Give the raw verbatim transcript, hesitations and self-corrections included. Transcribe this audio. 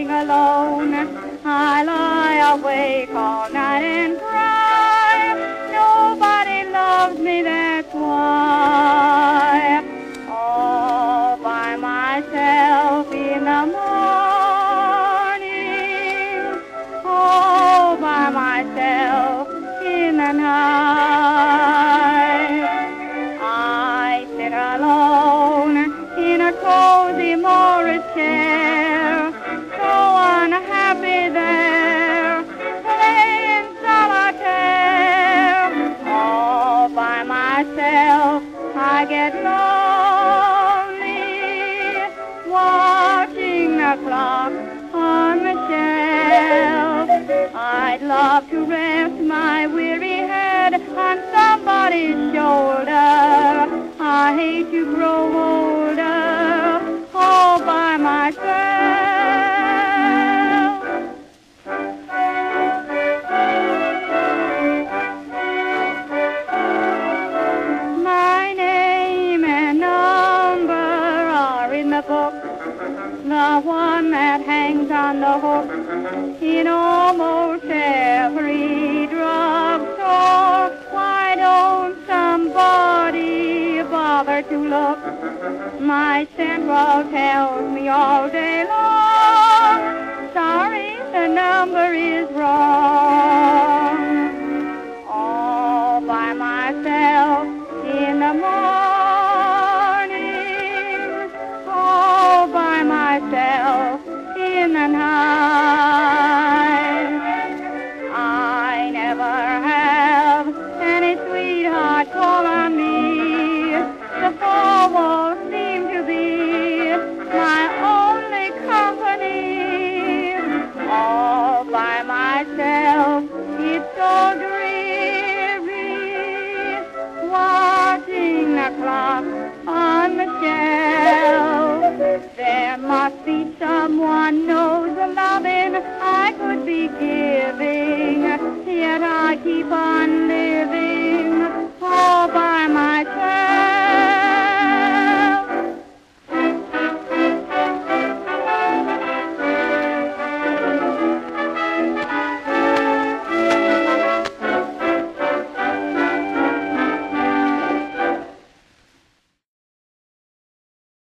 feeling alone. I lie awake all night and cry. Nobody loves me, that's why. All by myself in the morning. All by myself in the night. I sit alone in a cozy Morris chair, so unhappy there, playing solitaire. All by myself I get lonely, watching the clock on the shelf. I'd love to rest my weary head on somebody's shoulder. I hate to grow older all by myself. My name and number are in the book, the one that hangs on the hook in almost every drugstore. Why don't somebody bother to look? My central tells me all day long, sorry, the number is wrong. All by myself in the morning, all by myself in the night. I never have any sweetheart call on me. The four walls seem to be my only company. All by myself, it's so dreary, watching the clock on the shelf. There must be someone knows the loving I could be giving, yet I keep on living.